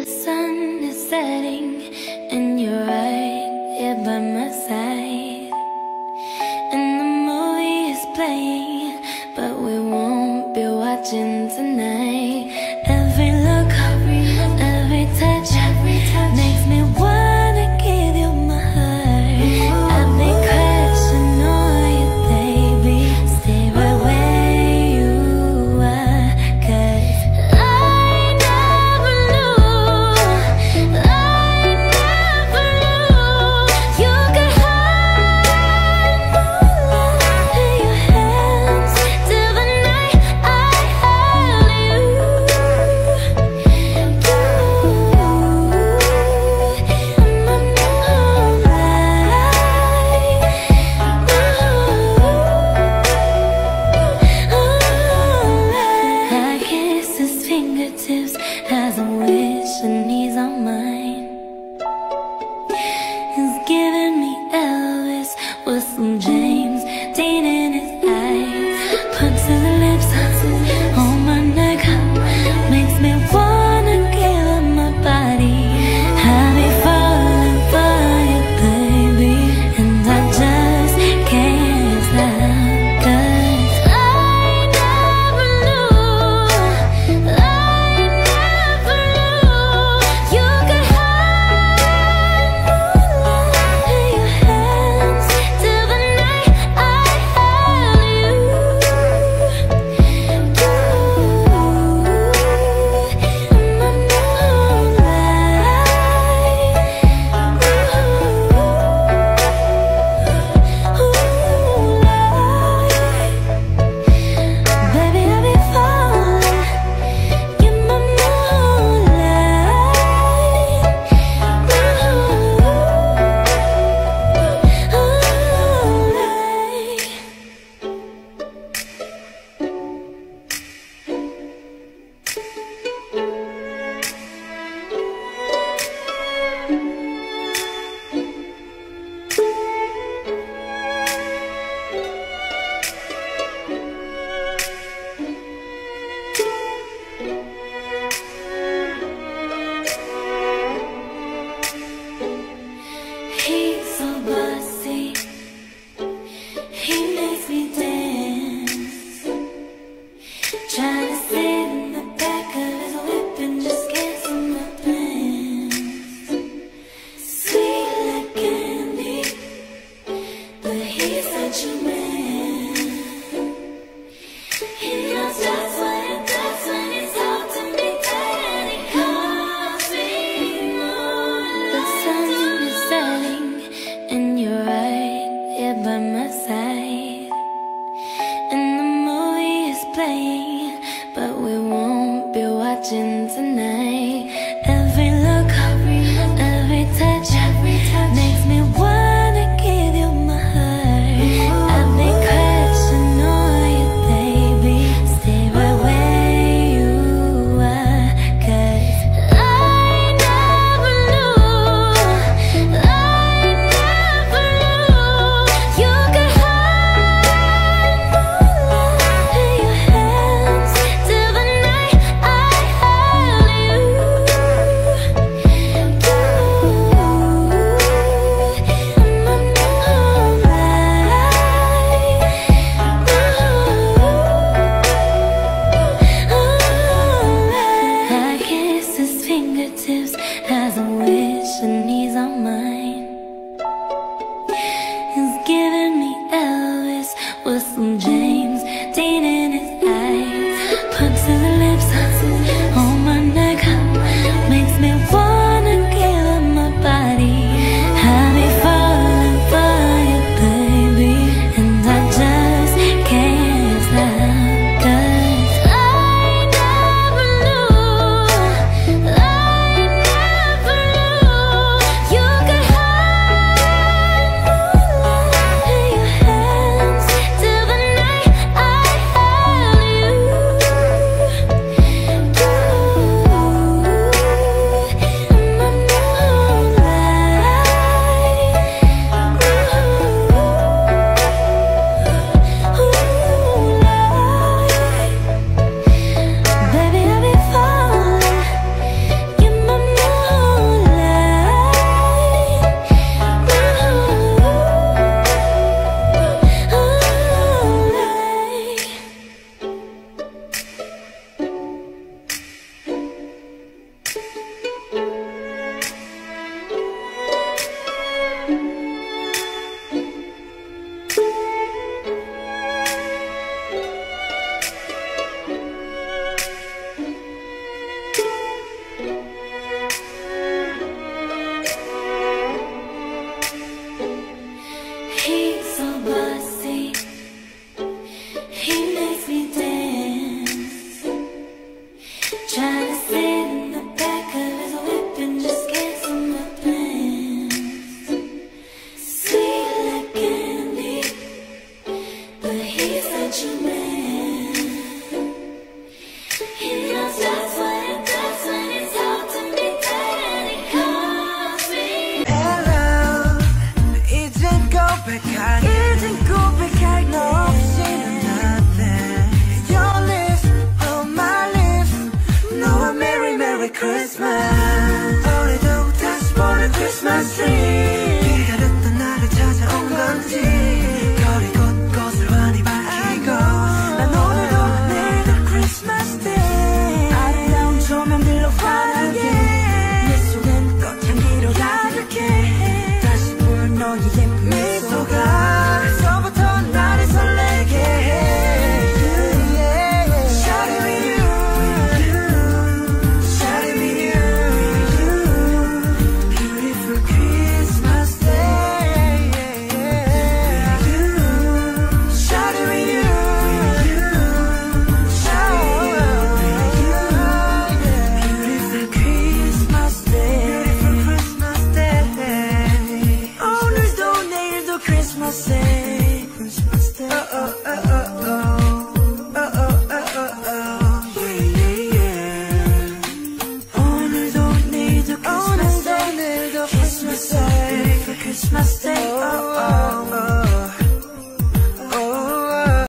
The sun is setting and you're right here by my side, and the movie is playing, but we won't be watching tonight. Every look, every touch makes me wanna give you my heart. I've been crushing on you, baby. Stay right where you are, 'cause I never knew you could hide my love in your hands till the night I held you. I kiss his fingertips as I wish and he's on mine. He's giving me Elvis with some James Dean in his eyes. Puts his lips on my neck, makes me wanna give up my body. I'll be falling for you, baby, and I just can't stop, 'cause I never knew you could hide my love in your hands till the night I held you. Baby, I'll be falling, you're my He's so bossy, he makes me dance. Trying to sit in the back of his whip and just cancel my plans. Sweet like candy, but he's such a man. He knows just what it does when he's holding me tight and he calls me moonlight. The sun is setting and you're right here by my side, and the movie is playing, but we won't be watching tonight. Every look, every touch makes me wanna give you my heart. I've been crushing on you, baby. Stay right where you are, 'cause I never knew you could hide my love in your hands till the night I held you. I kiss his fingertips as I wish and he's on mine. He's giving me Elvis with some James Dean in his eyes. Puts his lips on my neck, makes me wanna give up my body. I'll be falling for you, baby, and I just can't stop, 'cause I never knew Christmas. 올해도 다시 보는 Christmas tree. 기다렸던 날이 찾아온 건지 별이 곳곳을 환히 밝히고 난 오늘도 내일도 Christmas day. 아름다운 조명들로 환하게 내 속엔 꽃향기로 가득해. 다시 볼 너의 예쁜 미소가 벌써부터 나를 설레게 해. Christmas